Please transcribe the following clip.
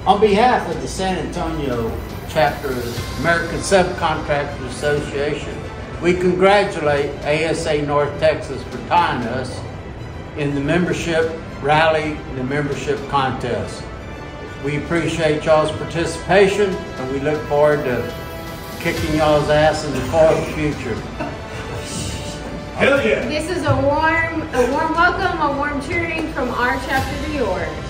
On behalf of the San Antonio chapter of the American Subcontractors Association, we congratulate ASA North Texas for tying us in the membership rally and the membership contest. We appreciate y'all's participation and we look forward to kicking y'all's ass in the far future. Hell yeah! This is a warm welcome, a warm cheering from our chapter to yours.